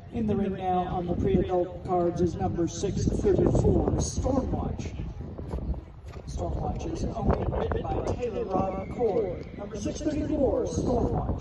In the ring now on the pre-adult cards is number 634, Stormwatch. Stormwatch is owned and written by Taylor Rod Cord. Number 634, Stormwatch.